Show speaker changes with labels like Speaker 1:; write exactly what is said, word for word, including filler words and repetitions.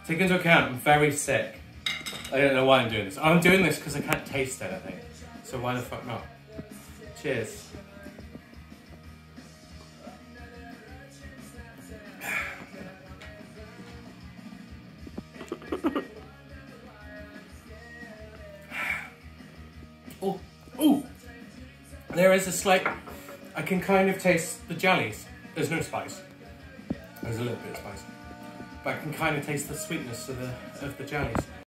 Speaker 1: Take into account, I'm very sick. I don't know why I'm doing this. I'm doing this because I can't taste anything. So why the fuck not? Cheers. Oh, oh! There is a slight... I can kind of taste the jellies. There's no spice. There's a little bit of spice. But I can kind of taste the sweetness of the, of the jellies.